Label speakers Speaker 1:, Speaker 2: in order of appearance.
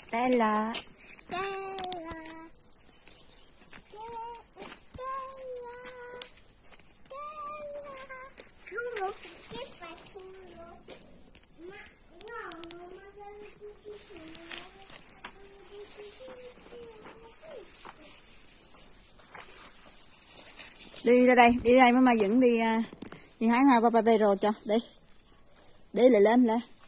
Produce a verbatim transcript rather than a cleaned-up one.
Speaker 1: Stella. Đi ra đây, đi ra đây mới mà dẫn đi đi hái hoa papero cho. Đi. Đi lại lên lên.